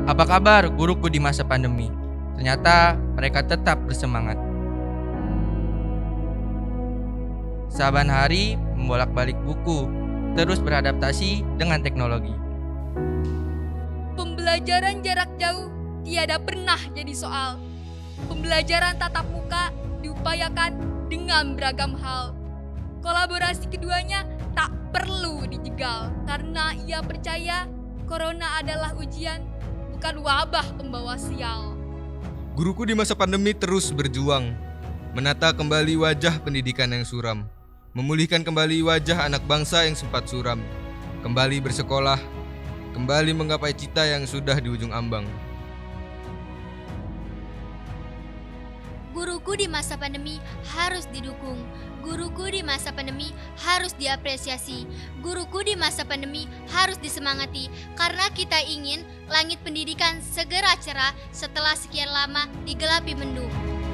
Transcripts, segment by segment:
Apa kabar guruku di masa pandemi? Ternyata mereka tetap bersemangat. Saban hari membolak-balik buku, terus beradaptasi dengan teknologi. Pembelajaran jarak jauh tiada pernah jadi soal. Pembelajaran tatap muka diupayakan dengan beragam hal. Kolaborasi keduanya tak perlu dijegal karena ia percaya corona adalah ujian, bukan wabah pembawa sial. Guruku di masa pandemi terus berjuang, menata kembali wajah pendidikan yang suram, memulihkan kembali wajah anak bangsa yang sempat suram, kembali bersekolah, kembali menggapai cita yang sudah di ujung ambang. Guruku di masa pandemi harus didukung. Guruku di masa pandemi harus diapresiasi. Guruku di masa pandemi harus disemangati. Karena kita ingin langit pendidikan segera cerah setelah sekian lama digelapi mendung.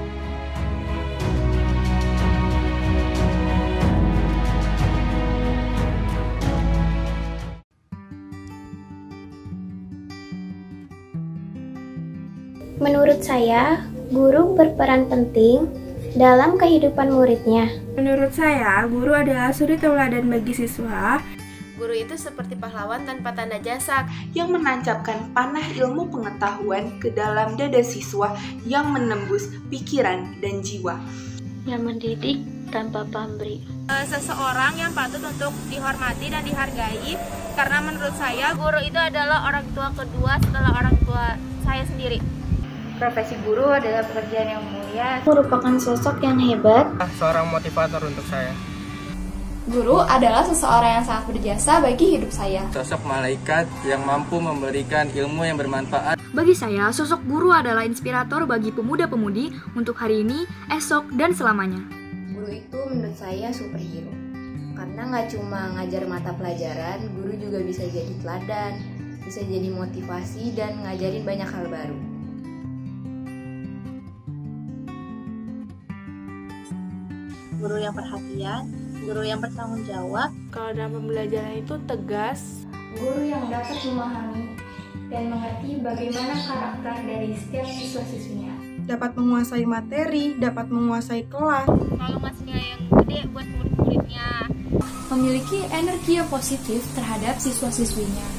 Menurut saya, guru berperan penting dalam kehidupan muridnya. Menurut saya, guru adalah suri tauladan bagi siswa. Guru itu seperti pahlawan tanpa tanda jasa yang menancapkan panah ilmu pengetahuan ke dalam dada siswa yang menembus pikiran dan jiwa. Yang mendidik tanpa pamrih. Seseorang yang patut untuk dihormati dan dihargai, karena menurut saya guru itu adalah orang tua kedua setelah orang tua saya sendiri. Profesi guru adalah pekerjaan yang mulia, Merupakan sosok yang hebat, seorang motivator untuk saya. Guru adalah seseorang yang sangat berjasa bagi hidup saya. Sosok malaikat yang mampu memberikan ilmu yang bermanfaat. Bagi saya, sosok guru adalah inspirator bagi pemuda-pemudi untuk hari ini, esok, dan selamanya. Guru itu menurut saya superhero. Karena nggak cuma ngajar mata pelajaran, guru juga bisa jadi teladan, bisa jadi motivasi dan ngajarin banyak hal baru. Guru yang perhatian, guru yang bertanggung jawab. Kalau dalam pembelajaran itu tegas. Guru yang dapat memahami dan mengerti bagaimana karakter dari setiap siswa-siswinya. Dapat menguasai materi, dapat menguasai kelas. Kalau ngasih nilai yang gede buat murid-muridnya. Memiliki energi yang positif terhadap siswa-siswinya.